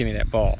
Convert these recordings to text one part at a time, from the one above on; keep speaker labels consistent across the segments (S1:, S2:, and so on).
S1: give me that ball.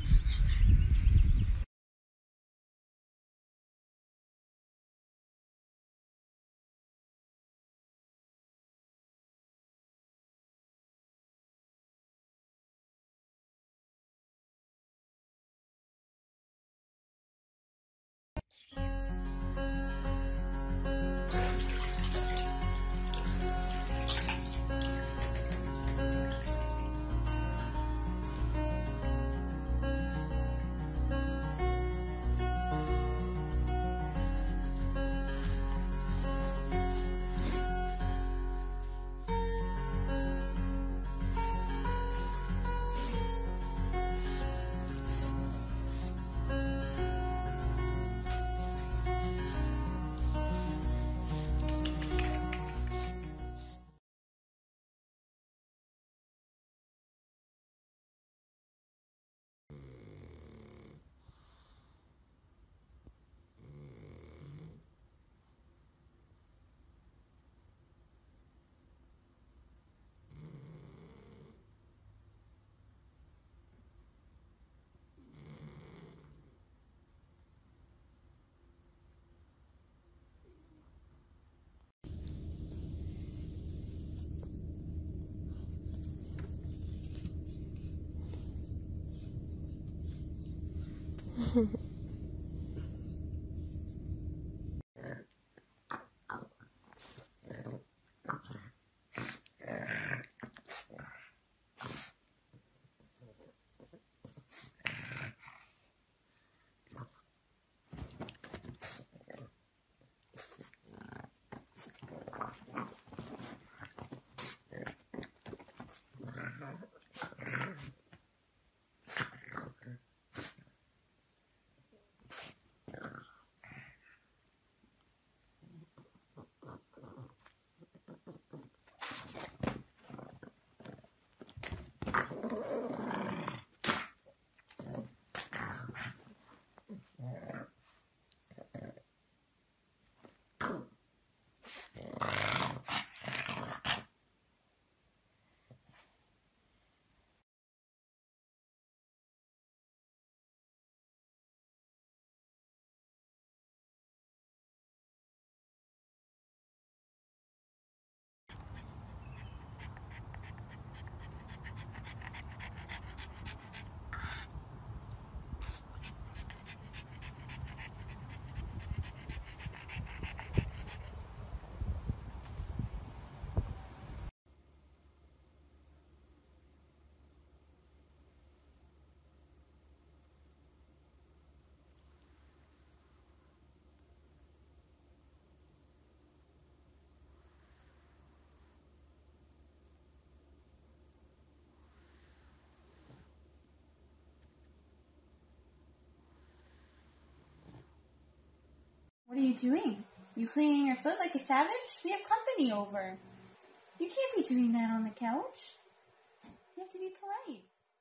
S2: What are you doing? You cleaning your foot like a savage? We have company over. You can't be doing that on the couch. You have to be polite.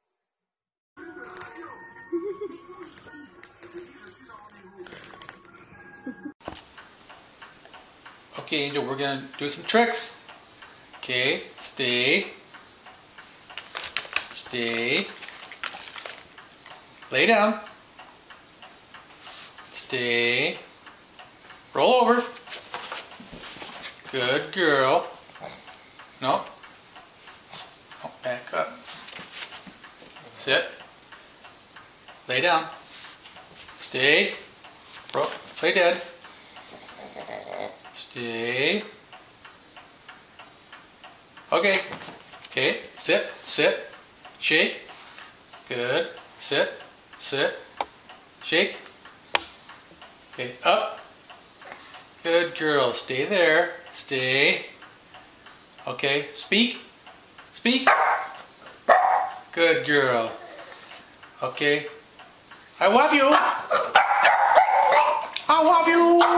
S1: Okay, Angel, we're gonna do some tricks. Okay, stay. Stay. Lay down. Stay. Roll over. Good girl. No. Oh, back up. Sit. Lay down. Stay. Play dead. Stay. Okay. Okay. Sit. Sit. Shake. Good. Sit. Sit. Shake. Okay. Up. Good girl. Stay there. Stay. Okay. Speak. Speak. Good girl. Okay. I love you. I love you.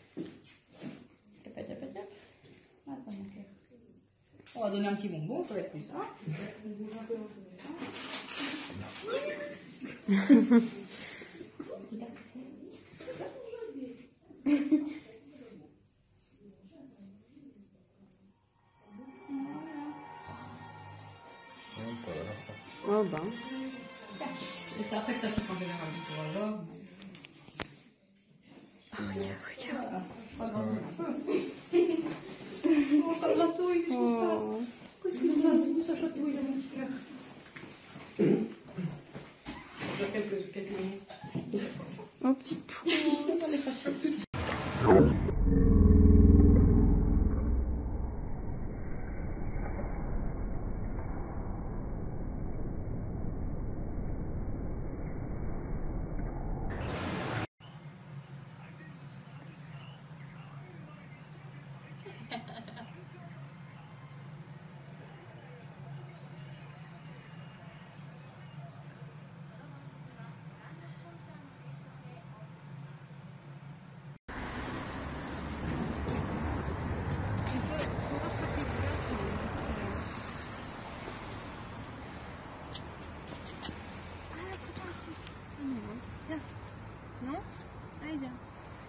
S2: Oh, donne un petit bonbon, ça va être plus simple.
S3: Oh ben. Et c'est après que ça pique en général. Voilà. Regarde. Oh, ça gratouille, qu'est-ce qui se passe? Qu'est-ce qui se passe? Ça chatouille, mon petit cœur. J'ai quelques minutes.
S2: Mon petit pou. Non? Allez, viens.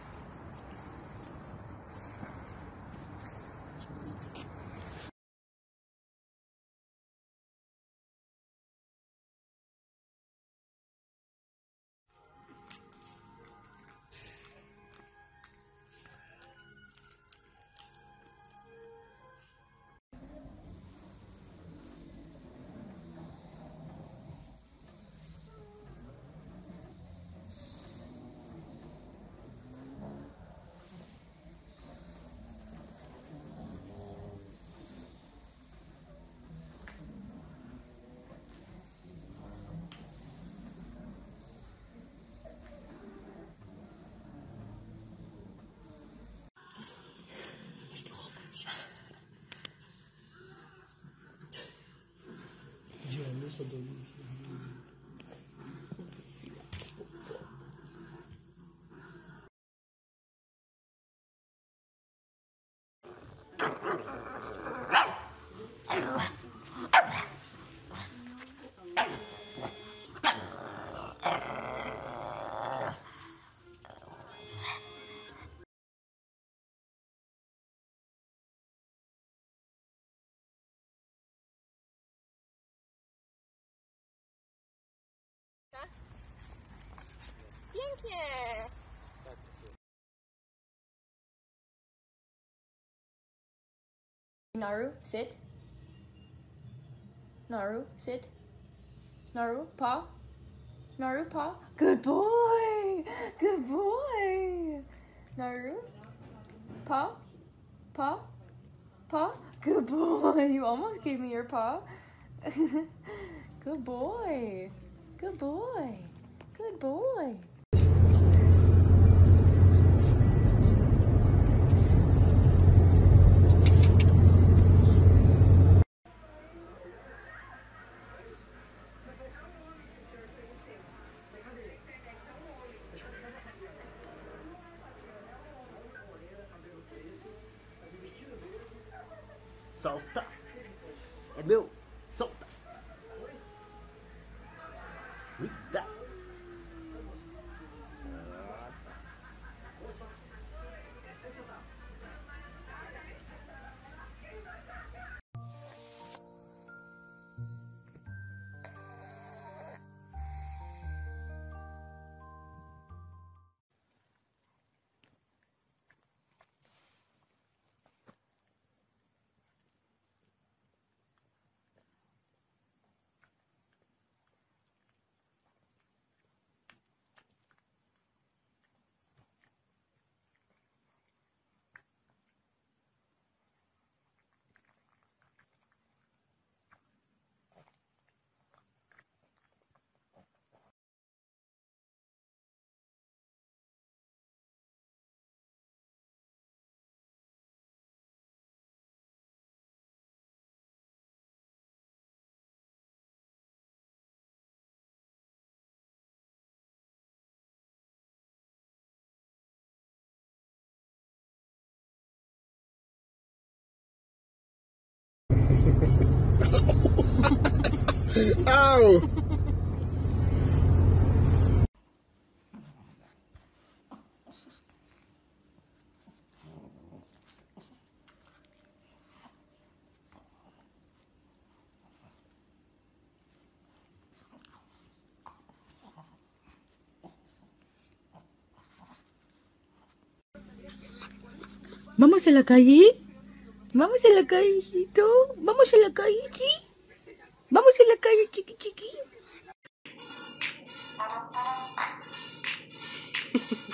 S2: Pięknie! Naru, sit. Naru, sit. Naru, paw. Naru, paw. Good boy! Good boy! Naru, paw. Paw. Paw. Good boy! You almost gave me your paw. Good boy! Good boy! Good boy!
S4: Solta! É meu! Solta! Eita! Ow!
S5: ¿Vamos a la calle? ¿Vamos a la calle, hijito? ¿Vamos a la calle, chi? ¿Vamos a la calle, chiqui, chiqui?